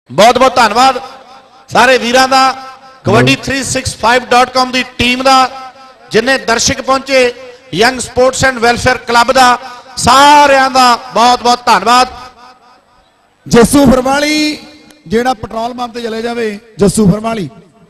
बहुत बहुत धन्यवाद सारे वीरां दा कबड्डी 365.com की टीम का जिन्हें दर्शक पहुंचे young sports and welfare club का सारिਆਂ ਦਾ बहुत बहुत धन्यवाद। जस्सू फरमाली जेड़ा पेट्रोल पंप ते चले जावे जस्सू फरमाली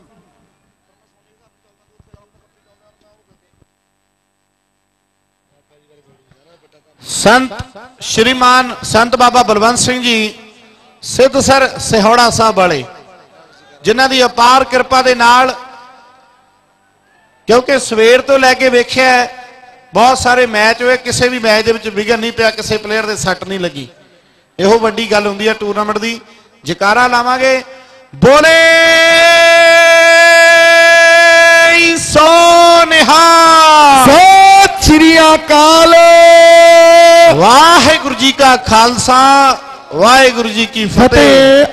संत श्रीमान संत बाबा बलवंत सिंह जी सिद्धसर सिहोड़ा साहब वाले जिन्हां दी अपार कृपा दे नाल क्योंकि सवेर तो लैके वेख्या बहुत सारे मैच हुए किसी भी मैच दे विघन नहीं पिया किसी प्लेयर दे सट नहीं लगी। इहो वड्डी गल हुंदी है टूरनामेंट दी। जकारा लावांगे बोले सो निहाल सत श्री अकाल वाहिगुरू जी का खालसा वाहिगुरू जी की फतेह।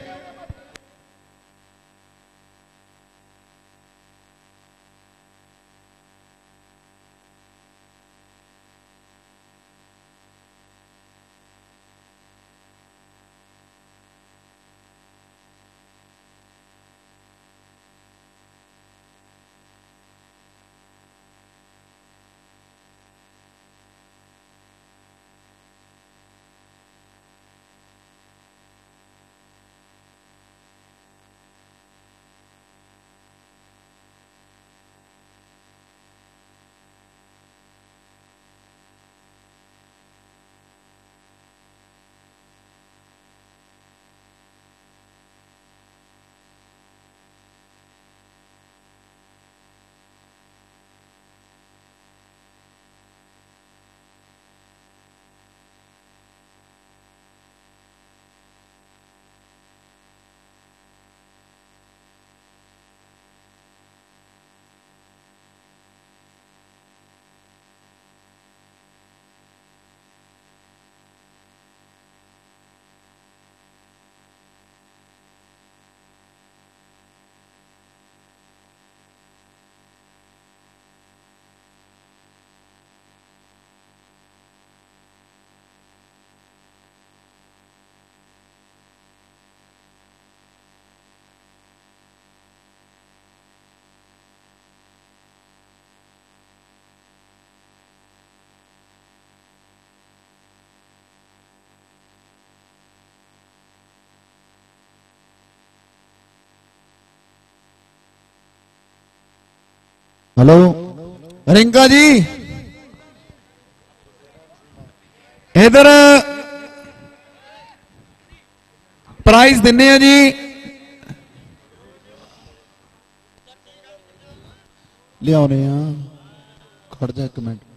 हेलो रिंका जी इधर प्राइज दिने जी लिया खड़ जा एक मिनट।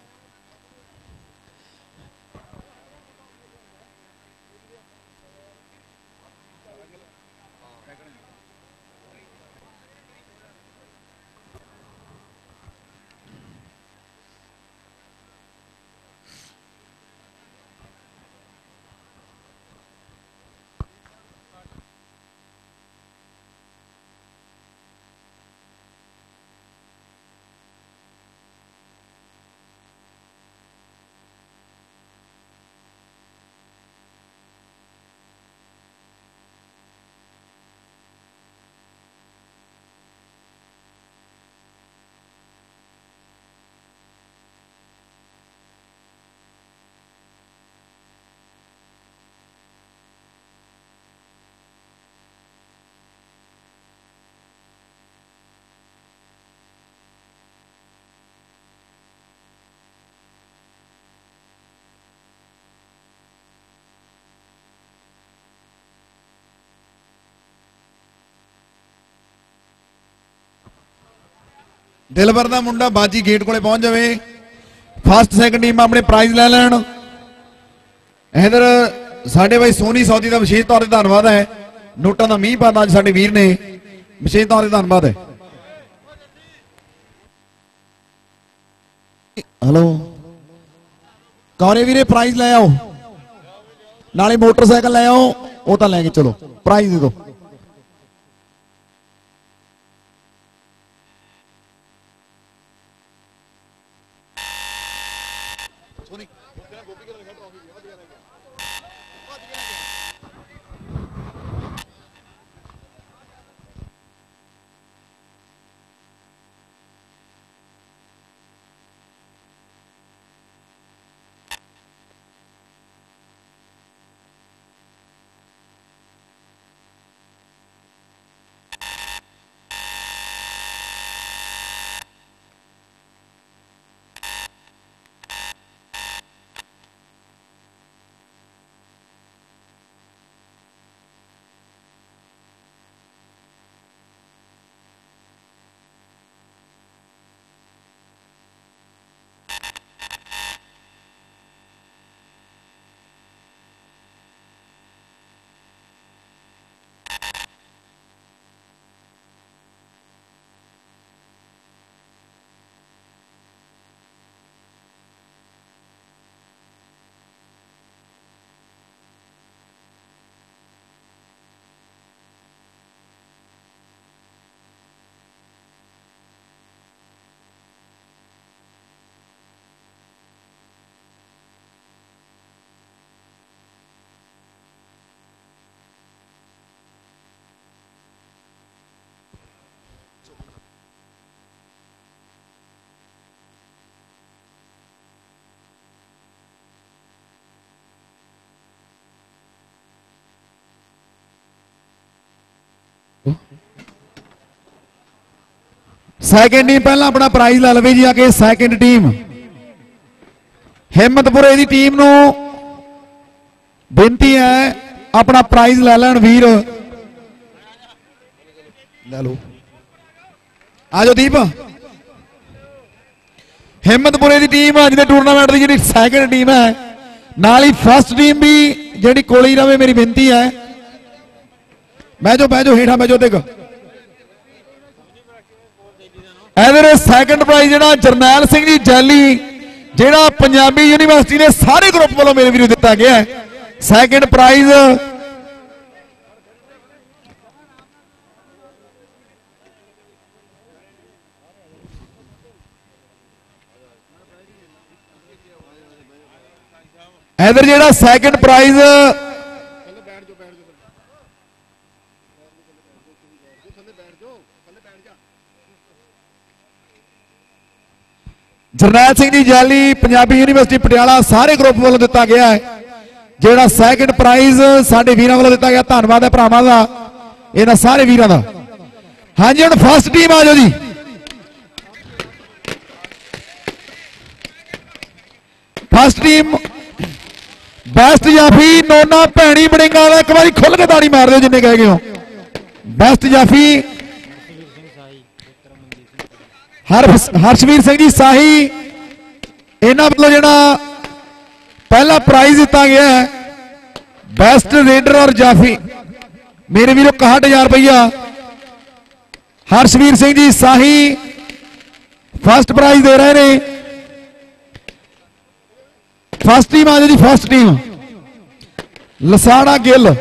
दिलबर का मुंडा बाजी गेट को पहुंच जाए फस्ट सैकंड टीम अपने प्राइज लै लैन। इधर साडे भाई सोनी सौदी का विशेष तौर पर धन्यवाद है। नोटा का मीह पाता अज साडे वीर ने विशेष तौर पर धन्यवाद है। हेलो कौरे वीरे प्राइज लै आओ नाले मोटरसाइकिल लै आओ वो तो लैके चलो प्राइज दे दो। सैकेंड टीम पहला अपना प्राइज ला लवे जी आके। सैकेंड टीम हिम्मतपुरे की टीम नू बेनती है अपना प्राइज लै लैन वीर। ले लो आजो दीप। हिम्मतपुरे की टीम अज के टूरनामेंट की जी सैकेंड टीम है, नाल ही फर्स्ट टीम भी जी कोल ही रवे, मेरी बेनती है। बह जाओ हेठा बह जाओ। देख इधर सैकेंड प्राइज जो जरनैल सिंह जी जैली जेड़ा पंजाबी यूनिवर्सिटी ने सारे ग्रुप वालों मेरे वीर दिता गया है। सैकेंड प्राइज इधर जेड़ा सैकेंड प्राइज जरनैल सिंह जी जैली पंजाबी यूनिवर्सिटी पटियाला सारे ग्रुप वालों दिता गया है। जेड़ा सैकेंड प्राइज साडे वीरां वालों दिता गया, धन्नवाद है भरावां दा, इन्हां सारे वीरां दा। हाँ जी हुण फर्स्ट टीम आ जाओ जी। फर्स्ट टीम बेस्ट जाफी नोना भैणी बड़िंगा दा, एक बार खुल के ताड़ी मार दो जिन्ने कह गए हो। बेस्ट जाफी हर्षवीर सिंह जी शाही, इन्हां वालों जिहड़ा पहला प्राइज दिता गया है बेस्ट रेडर और जाफी, मेरे वीरों 61,000 रुपया। हर्षवीर सिंह जी शाही फर्स्ट प्राइज दे रहे हैं। फर्स्ट टीम आ जाओ जी। फर्स्ट टीम लसाड़ा गिल,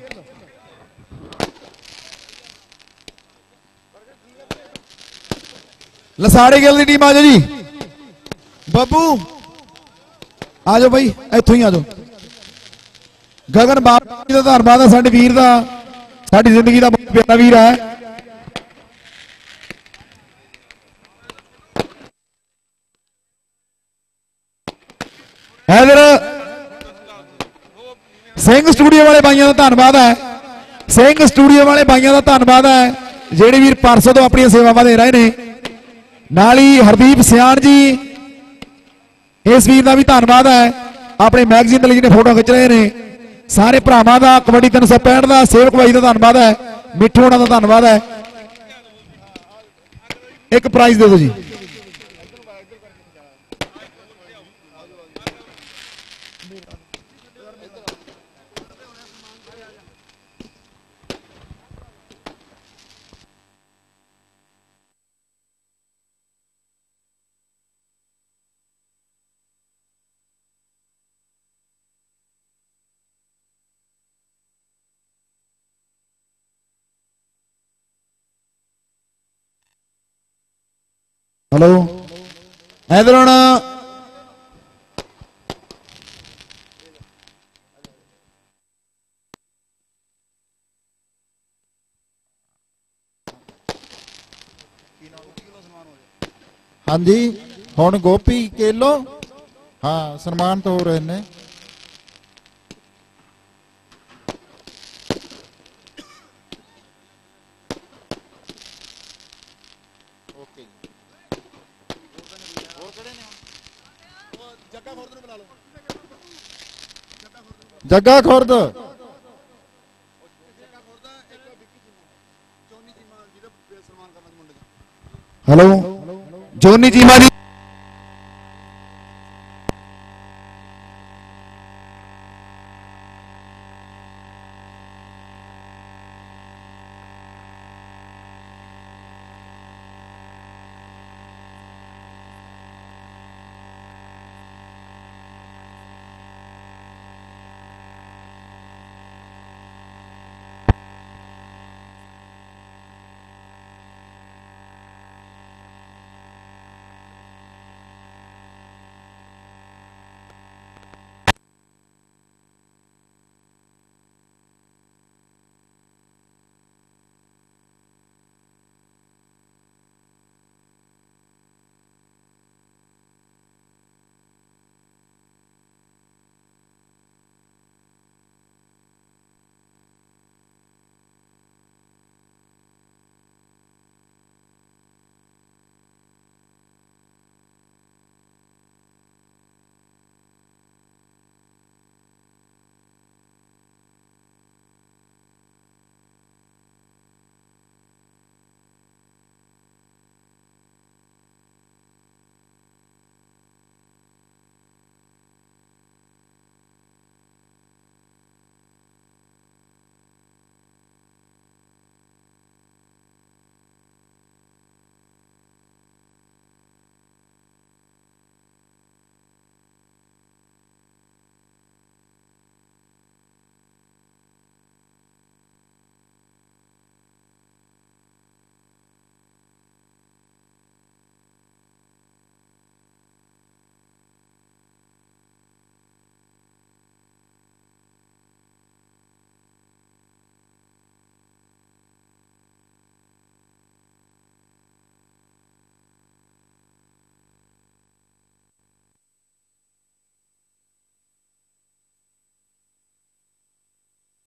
लसाड़े गिल की टीम आ जाओ जी। बब्बू आ जाओ भाई, इथों ही आ जाओ। गगन बाबा का धन्यवाद है, साडे वीर का, साडी जिंदगी का बहुत प्यारा वीर है। इधर सिंह स्टूडियो वाले भाइयों का धन्यवाद है। सिंह स्टूडियो वाले भाइयों का धन्यवाद है जेडे वीर परसों तो अपनी सेवावां दे रहे हैं। नाली हरदीप सियाण जी, इस वीर का भी धन्यवाद है, अपने मैगजीन के लिए फोटो खिंच रहे हैं। सारे भरावां का कबड्डी 365 का सेवक भाई का धन्यवाद है, मिठू होना का धन्यवाद है। एक प्राइज दे दो जी। हेलो इधर हुण हाँ जी हुण गोपी केलो हाँ सन्मान तो हो रहे ने। जग्गा खुर्द हेलो जोनी चीमा जी